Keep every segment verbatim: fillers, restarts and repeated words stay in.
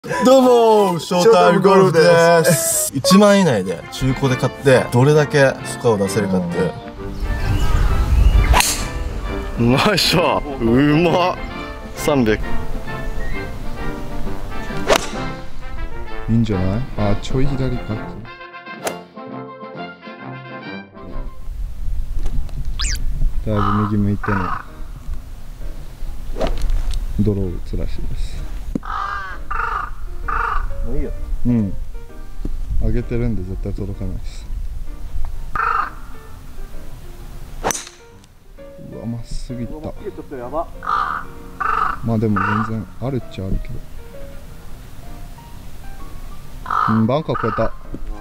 どうもー、ショータイムゴルフです。いちまん以内で中古で買ってどれだけスコアを出せるかっていう。 うまいっしょ。うまっ。さんびゃくいいんじゃない？あ、ちょい左か。だいぶ右向いてね、ドロー打つらしいです。 もういいよ。 うん、上げてるんで絶対届かないです。うわ、まっすぐいった。 ちょっとやば。 まあでも全然あるっちゃあるけど、うん、バンカー越えた。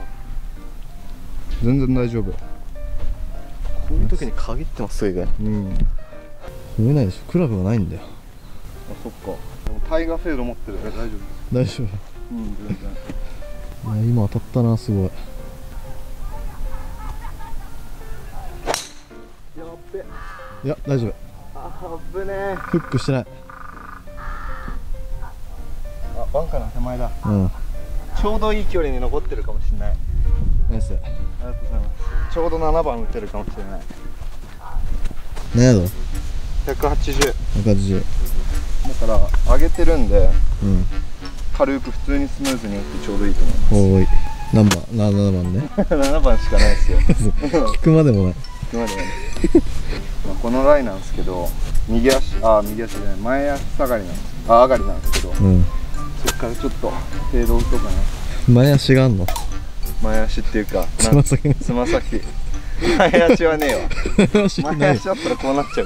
全然大丈夫。 こういう時に限ってますよ、意外。 うん、 見えないでしょ、クラブがないんだよ。 あ、そっか。でもタイガーフェード持ってるから大丈夫です。 大丈夫。 うん、全然。 いや、今当たったな、すごい。 やっべ。 いや、大丈夫。 あぶねえ。 フックしてない。 あ、バンカーの手前だ。 うん。 ちょうどいい距離に残ってるかもしれない。 ナイス。 ありがとうございます。ちょうどななばん打てるかもしれない。 何ヤード？ ひゃくはちじゅう。 ひゃくはちじゅう。 だから上げてるんで、 うん。 軽く普通にスムーズに打ってちょうどいいと思います。 おーい。何番？ななばんね。 ななばんしかないですよ。 引くまでもない。 引くまでもない。まあこのライなんですけど、右足、あ、右足じゃない、前足下がりなんです。あ、上がりなんですけど、 うん。 そっからちょっとフェード打とうかな。 前足があんの？ 前足っていうか、 つま先。 つま先。前足はねえわ。 前足ない。 前足だったらこうなっちゃう。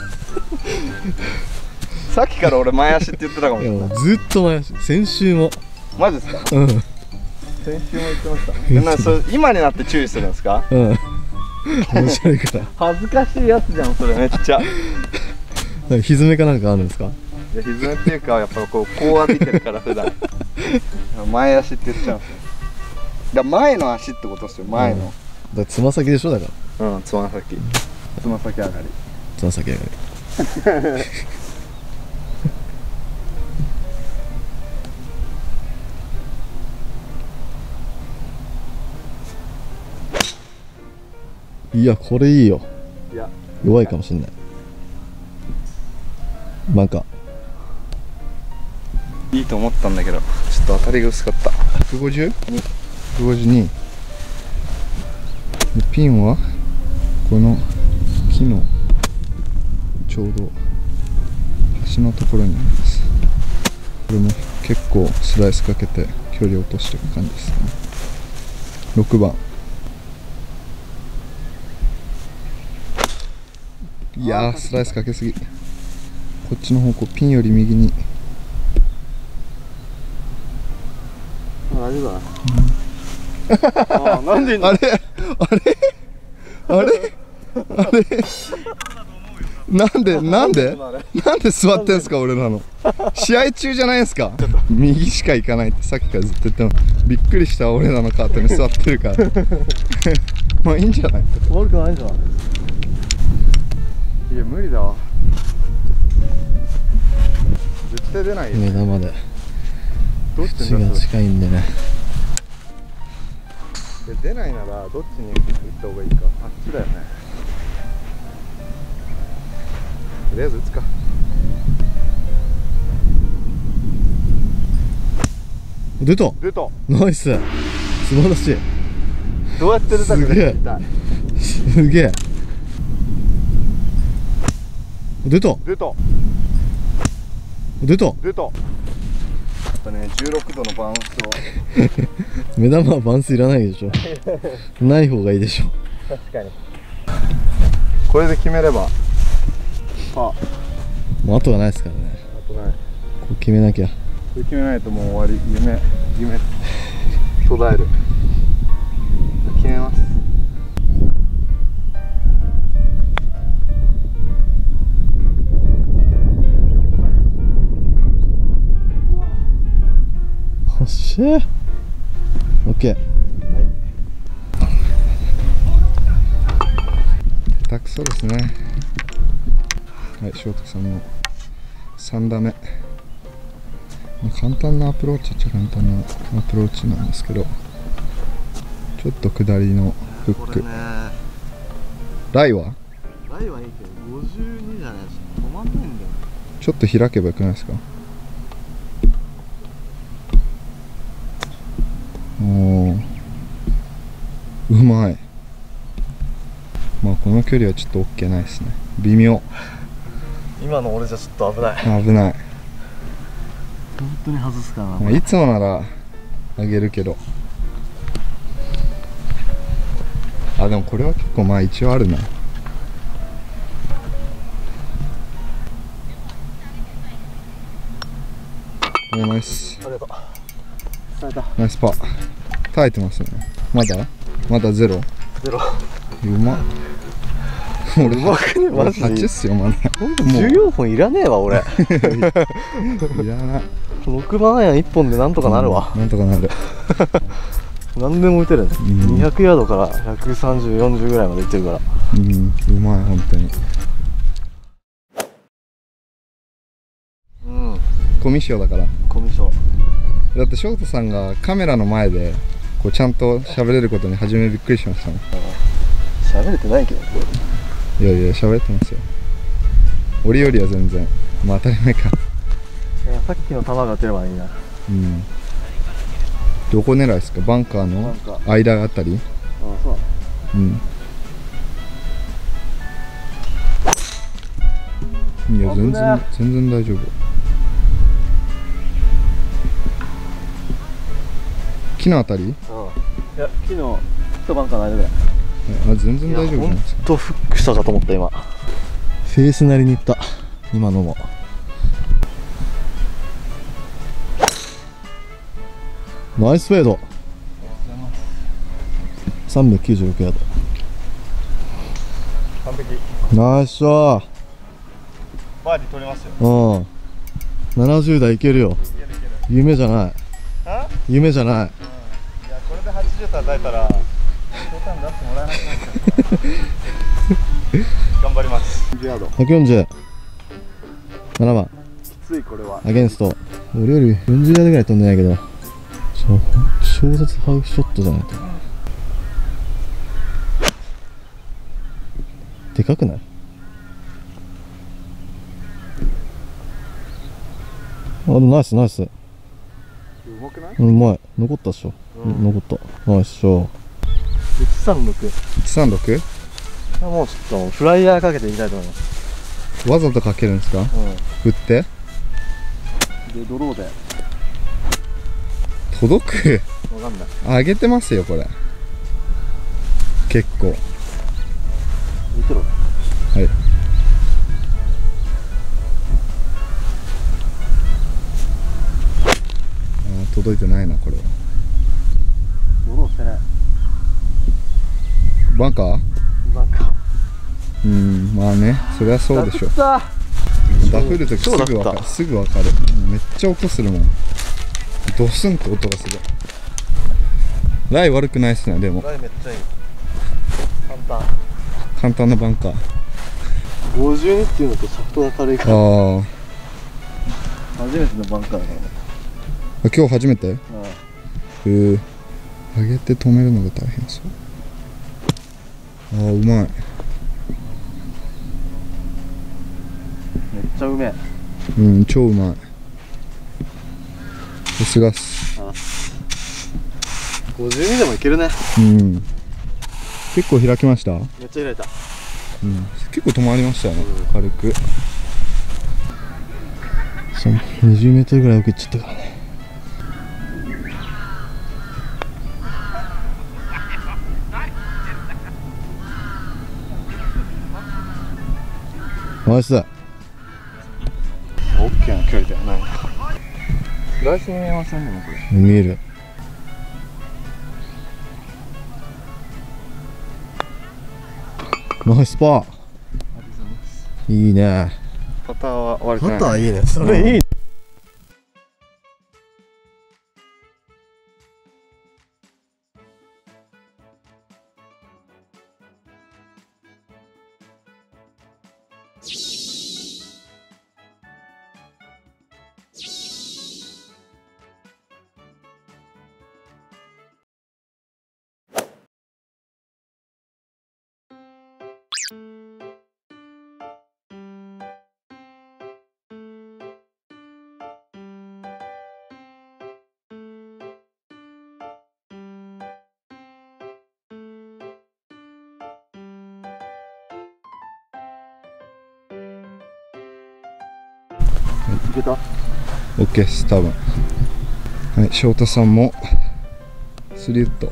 さっきから俺前足って言ってたかもしいや、 れない。 もうずっと前足。先週も。 マジですか？ うん。 先週も言ってました。え、な、それ今になって注意するんですか？ うん。面白いから。 恥ずかしいやつじゃん、それめっちゃ。いなんかひずめかなんかあるんですか？ や、ひずめっていうか、やっぱこう、こう歩いてるから普段。前足って言っちゃうんですよ。だから前の足ってことですよ、前の。 だからつま先でしょ、だから。 うん、つま先。つま先上がり。 つま先上がり。いや、これいいよ。 いや、 弱いかもしんない。バンカー。 いいと思ったんだけど、ちょっと当たりが薄かった。 ひゃくごじゅう？ ひゃくごじゅうに。でピンはこの木のちょうど端のところにあります。これも結構スライスかけて距離を落としていく感じですね。ろくばん。いやー、スライスかけすぎ。こっちの方向、ピンより右に。 大丈夫だな。あ、なんであれあれあれあれなんでなんでなんで座ってんすか、俺らの試合中じゃないんすか。右しか行かないってさっきからずっと言っても、びっくりした。俺らのカートに座ってるからまあいいんじゃない。 悪くないじゃん。 いや無理だわ、絶対出ないよ。 目玉で。 どっち口がに出す？ 近いんでね。 いや出ないならどっちに打った方がいいか。あっちだよね。とりあえず打つか。 出た。 出た。 ナイス。素晴らしい。 どうやって出たか知りたい。 すげえ。出た。 出た出た。 出た。 やっぱね、じゅうろくどのバウンスを。 目玉はバンスいらないでしょ。ない方がいいでしょ。 確かに。 これで決めればパー。 もう後がないですからね。 あとない。 ここ決めなきゃ。 これ決めないともう終わり。夢、夢途絶える。決めます。 おっしゃー。オッケー。 下手くそですね。はい、ショートさんのさん打目簡単なアプローチっちゃ簡単なアプローチなんですけど、ちょっと下りのフック。 これね、 ライはライはいいけどごじゅうにじゃないと止まんないんだよ。 ちょっと開けばよくないですか。おー、うまい。まあこの距離はちょっと OK ないですね。微妙。 今の俺じゃちょっと危ない。 危ない。 本当に外すかな。 まあいつもならあげるけど、あ、でもこれは結構まあ一応あるな。おー、ナイス。 ありがとう。された。 ナイスパー。耐えてますね。まだまだゼロ。 ゼロ。 うまっ。俺うまくね、マジで。 はちっすよ、まだ。 ほんとじゅうよんほんいらねえわ、俺。 いらない。 ろくまんアイアンいっぽんでなんとかなるわ。 うん、なんとかなる。 何でも打てるね、 んにひゃくヤードからひゃくさんじゅう、よんじゅうぐらいまでいってるから。 うん、うまい、本当に。 うん、 コミッションだから。 コミュ障。 だって翔太さんがカメラの前でこうちゃんと喋れることに初めびっくりしましたもん。 喋れてないけど。 いやいや、喋ってますよ。俺よりは全然。まあ当たり前か。 いや、さっきの球が打てればいいな。 うん。どこ狙いですか。バンカーの間あたり。 ああ、そうなの。 うん。いや、全然全然大丈夫。木のあたり。 うん。いや、昨日一バンカーの間ぐらい。 あ、全然大丈夫じゃないですか。 ほんとフックしたかと思った今。フェースなりにいった今のも。ナイスフェード。さんびゃくきゅうじゅうろくヤード。 完璧。 ナイスショー。 バーディー取れますよ。 うん。ななじゅうだいいけるよ。夢じゃない。 あ？ 夢じゃない。 いや、これではちじゅう叩いたら相談出してもらえなくなっちゃう。頑張ります。 ひゃくよんじゅうななばんきつい、これは。 アゲンスト。俺よりよんじゅうヤードぐらい飛んでないけど、そう超絶ハウスショットじゃないと。でかくない？あ、でもナイスナイス。 うまくない？ うまい。残ったっしょ、うん、残った。ナイスショー。いちさんろく。 いちさんろく？ もうちょっとフライヤーかけていきたいと思います。 わざとかけるんですか？ うん。 振ってで、 ドローで届く。 わかんない。 上げてますよ、これ。結構。 見てろ。 はい。あー、届いてないな、これは。 ドローしてない。 バンカー？ なんかうん、まあね、そりゃそうでしょ。 ダダフるときすぐわかる。すぐわかる。めっちゃ音するもん。ドスンと音がする。ライ悪くないっすね、でも。 ライめっちゃいい。簡単。 簡単なバンカー。 ごじゅうにっていうのとシャフトが軽いから。 ああ。 初めてのバンカーだからね。 今日初めて？ うん。 へえ。上げて止めるのが大変そう。ああ、うまい。 めっちゃうめえ。 うん、超うまい。さすがっす。 ごじゅうにでもいけるね。 うん。結構開きました？ めっちゃ開いた。 うん。結構止まりましたよね、軽く。 そう、にじゅうメートルぐらい奥行っちゃったからね。ナイス。オッケーな距離だよね。フライス見えませんね、これ。見える。ナイスパー。いいね。 パターは悪くない。 パターいいね。それいい。 けた？ OK です、多分。はい、翔太さんもスリウッド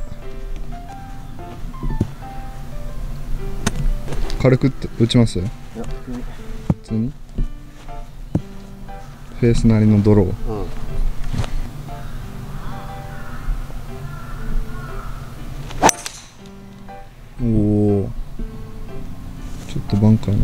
軽く打ちます？ いや、普通に。 普通にフェースなりのドロー。うん、おお、ちょっとバンカーの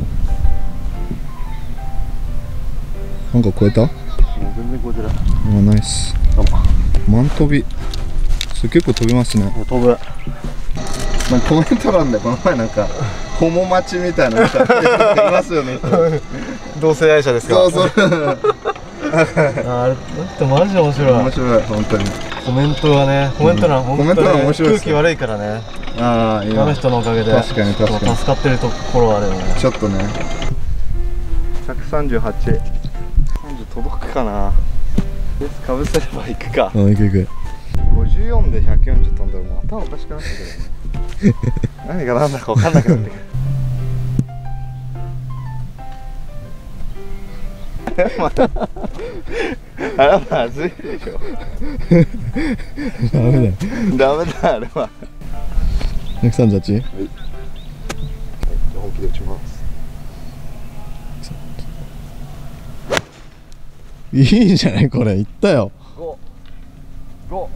なんか超えた？ もう全然超えてない。 あ、ナイス。満飛び。それ結構飛びますね。 飛ぶ。 なんかコメント欄でこの前なんかホモ待ちみたいな人いますよね。 同性愛者ですか？ そうそう。 あれだってマジ面白い。 面白い、本当に。 コメントがね、コメント欄、 うん、コメント欄面白いです。 空気悪いからね。 ああ、いや、 あの人のおかげで確かに確かに助かってるところはあるよね。 ちょっとね。 ひゃくさんじゅうはち。さんじゅう届くかな。ベースかぶせれば行くか。 うん、行く行く。 ごじゅうよんでひゃくよんじゅう飛んだらもう頭おかしくなってくるよね。何が何だか分かんなくなってくる。またあれはまずいでしょ。 ダメだよ。 ダメだあれは。 ひゃくさんじゅうはち？はい。 はい、じゃあ本気で打ちます。 いいじゃないこれ、いったよ。 ご、ご。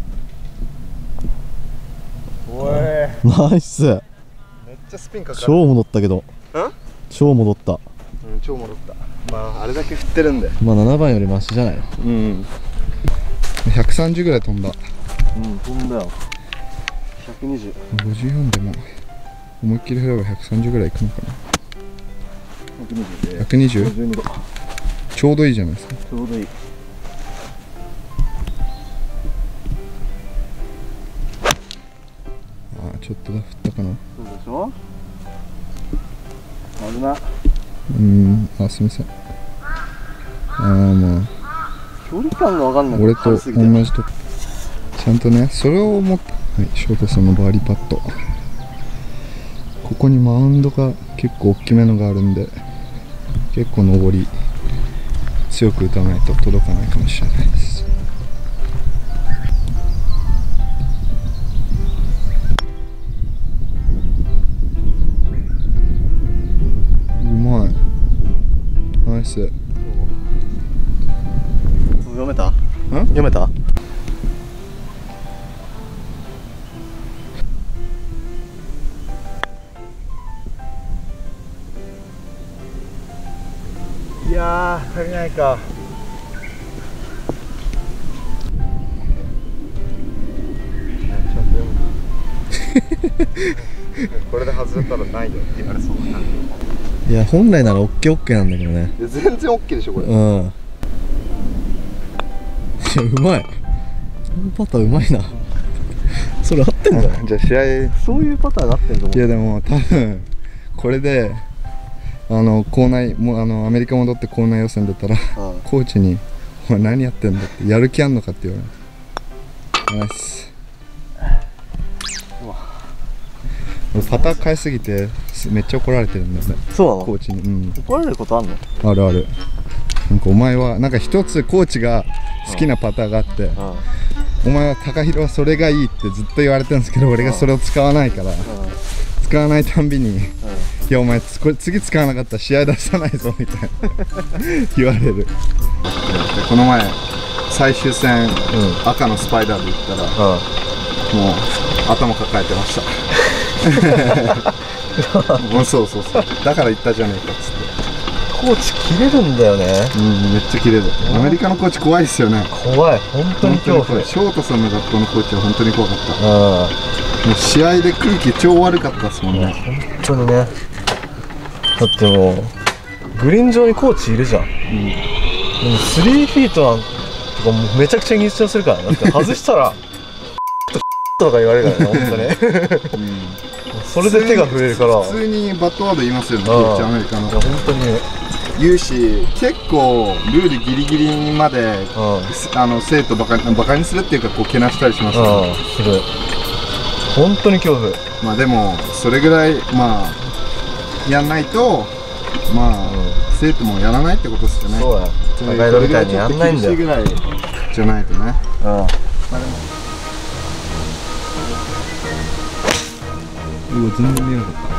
おい。 ナイス。 めっちゃスピンかかる。 超戻ったけど。 ん？ 超戻った。 うん、超戻った。まああれだけ振ってるんで。 まあななばんよりマシじゃないの。 うん。 ひゃくさんじゅうぐらい飛んだ。 うん、飛んだよ。ひゃくにじゅう。 ごじゅうよんでも思いっきり振ればひゃくさんじゅうぐらいいくのかな。 ひゃくにじゅうで。 ひゃくにじゅう？ ごじゅうにど。 ちょうどいいじゃないですか。 ちょうどいい。 ああ、ちょっとだ振ったかな。 そうでしょ。危な。 うーん、あ、すみません。ああ、まあ距離感が分かんない。 俺と同じとこちゃんとね、それを思って。はい、翔太さんのバーディーパット。ここにマウンドが結構大きめのがあるんで、結構上り強く打たないと届かないかもしれないです。うまい。ナイス。 読めた？ ん？ 読めた？ いやー、足りないか。これで外れたらないよって言われそうだな。 いや、本来ならオッケーオッケーなんだけどね。 全然オッケーでしょこれ。 うん。いや、うまい。このパターうまいな。それ合ってんじゃん。 じゃあ試合そういうパターンがあってんの。 いやでも多分これであの校内もうあのアメリカ戻って校内予選出たら、 うん、 コーチに「お前何やってんだ」って「やる気あんのか?」って言われる。ナイス。俺パター変えすぎてめっちゃ怒られてるんだよね。 そうなの？ コーチに。うん、 怒られることあんの？ あるある。なんかお前はなんか一つコーチが好きなパターがあって、お前は高弘はそれがいいってずっと言われてるんですけど、俺がそれを使わないから、使わないたんびに、いやお前これ次使わなかったら試合出さないぞみたいな言われる。この前最終戦、うん、赤のスパイダーで行ったら、もう頭抱えてましたもうそうそうそう、だから言ったじゃねえかっつって。 コーチ切れるんだよね。 うん、めっちゃ切れる。アメリカのコーチ怖いですよね。 怖い、本当に恐怖。 翔太さんの学校のコーチは本当に怖かった。もう試合で空気超悪かったですもんね。 本当にね。だってもうグリーン上にコーチいるじゃん。うん、でもスリーフィートなんとかもうめちゃくちゃ緊張するから。だって外したらとか言われるからね、本当ね。うん、それで手が触れるから。 普通にバットワード言いますよね、コーチアメリカの。 いや本当に言うし、結構ルールギリギリまであの生徒バカバカにするっていうか、こうけなしたりしますよね。 する。本当に恐怖。 まあでもそれぐらいまあやんないと、まあ、うん、生徒もやらないってことですよね。 そうや。 高井戸みたいにやんないんだよ。 それがちょっと厳しいぐらいじゃないとね。 うん。 うわ全然見えなかった。